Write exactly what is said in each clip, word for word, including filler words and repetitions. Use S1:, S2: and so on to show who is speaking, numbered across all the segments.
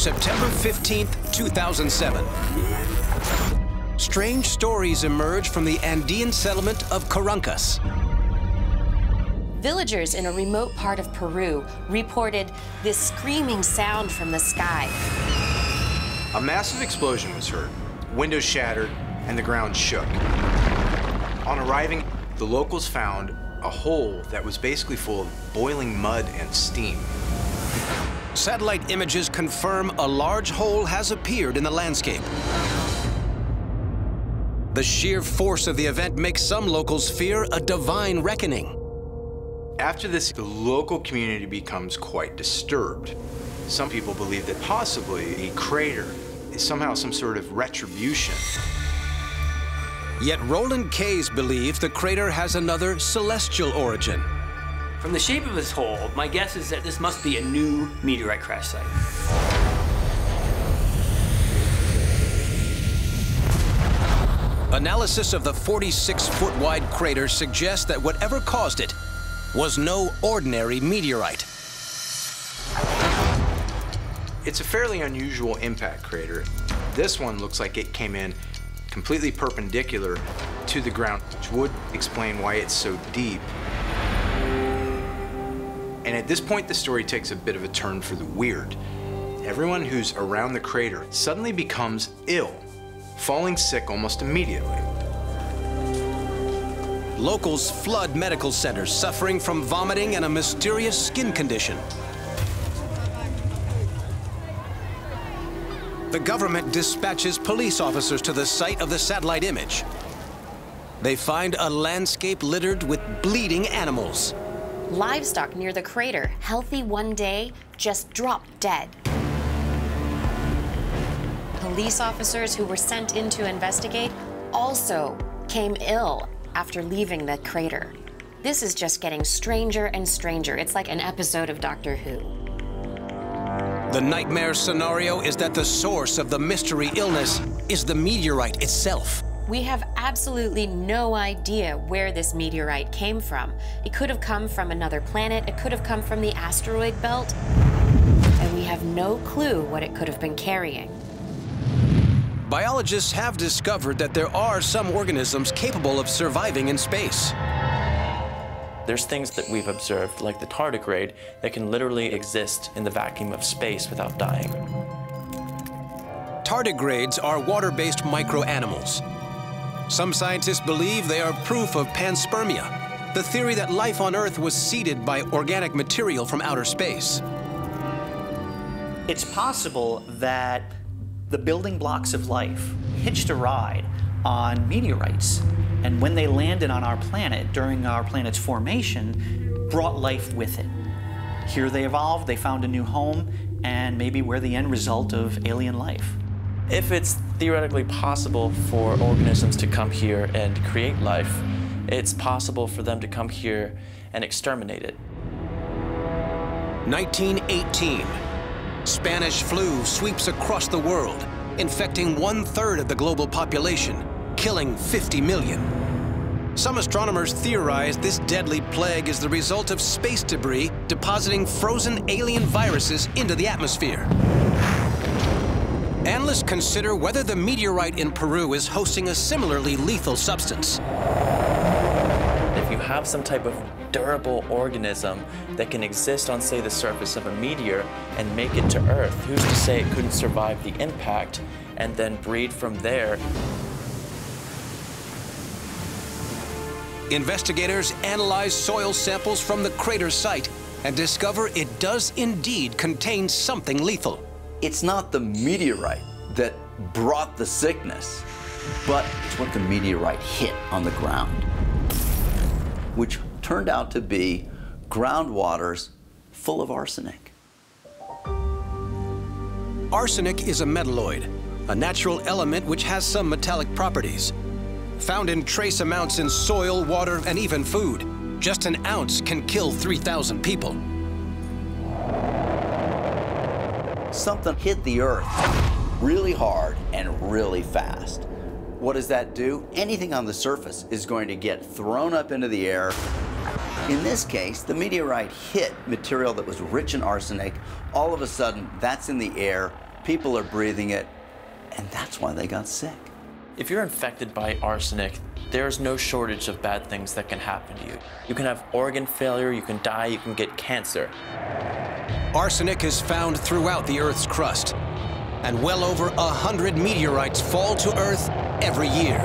S1: September fifteenth, two thousand seven. Strange stories emerge from the Andean settlement of Caracas.
S2: Villagers in a remote part of Peru reported this screaming sound from the sky.
S3: A massive explosion was heard. Windows shattered and the ground shook. On arriving, the locals found a hole that was basically full of boiling mud and steam.
S1: Satellite images confirm a large hole has appeared in the landscape. The sheer force of the event makes some locals fear a divine reckoning.
S3: After this, the local community becomes quite disturbed. Some people believe that possibly a crater is somehow some sort of retribution.
S1: Yet Roland Kays believes the crater has another celestial origin.
S4: From the shape of this hole, my guess is that this must be a new meteorite crash site.
S1: Analysis of the forty-six foot wide crater suggests that whatever caused it was no ordinary meteorite.
S3: It's a fairly unusual impact crater. This one looks like it came in completely perpendicular to the ground, which would explain why it's so deep. And at this point, the story takes a bit of a turn for the weird. Everyone who's around the crater suddenly becomes ill, falling sick almost immediately.
S1: Locals flood medical centers suffering from vomiting and a mysterious skin condition. The government dispatches police officers to the site of the satellite image. They find a landscape littered with bleeding animals.
S2: Livestock near the crater, healthy one day, just dropped dead. Police officers who were sent in to investigate also came ill after leaving the crater. This is just getting stranger and stranger. It's like an episode of Doctor Who.
S1: The nightmare scenario is that the source of the mystery illness is the meteorite itself.
S2: We have absolutely no idea where this meteorite came from. It could have come from another planet. It could have come from the asteroid belt. And we have no clue what it could have been carrying.
S1: Biologists have discovered that there are some organisms capable of surviving in space.
S5: There's things that we've observed, like the tardigrade, that can literally exist in the vacuum of space without dying.
S1: Tardigrades are water-based microanimals. Some scientists believe they are proof of panspermia, the theory that life on Earth was seeded by organic material from outer space.
S6: It's possible that the building blocks of life hitched a ride on meteorites, and when they landed on our planet during our planet's formation, brought life with it. Here they evolved, they found a new home, and maybe we're the end result of alien life.
S5: If it's theoretically possible for organisms to come here and create life, it's possible for them to come here and exterminate it.
S1: nineteen eighteen. Spanish flu sweeps across the world, infecting one-third of the global population, killing fifty million. Some astronomers theorize this deadly plague is the result of space debris depositing frozen alien viruses into the atmosphere. Analysts consider whether the meteorite in Peru is hosting a similarly lethal substance.
S5: If you have some type of durable organism that can exist on, say, the surface of a meteor and make it to Earth, who's to say it couldn't survive the impact and then breed from there?
S1: Investigators analyze soil samples from the crater site and discover it does indeed contain something lethal.
S7: It's not the meteorite that brought the sickness, but it's what the meteorite hit on the ground, which turned out to be groundwaters full of arsenic.
S1: Arsenic is a metalloid, a natural element which has some metallic properties. Found in trace amounts in soil, water, and even food, just an ounce can kill three thousand people.
S7: Something hit the Earth really hard and really fast. What does that do? Anything on the surface is going to get thrown up into the air. In this case, the meteorite hit material that was rich in arsenic. All of a sudden, that's in the air, People are breathing it, and that's why they got sick.
S5: If you're infected by arsenic, there's no shortage of bad things that can happen to you. You can have organ failure, you can die, you can get cancer.
S1: Arsenic is found throughout the Earth's crust, and well over a hundred meteorites fall to Earth every year.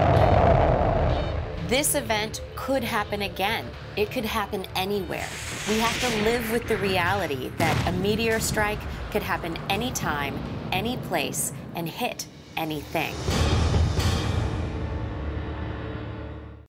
S2: This event could happen again. It could happen anywhere. We have to live with the reality that a meteor strike could happen anytime, any place, and hit anything.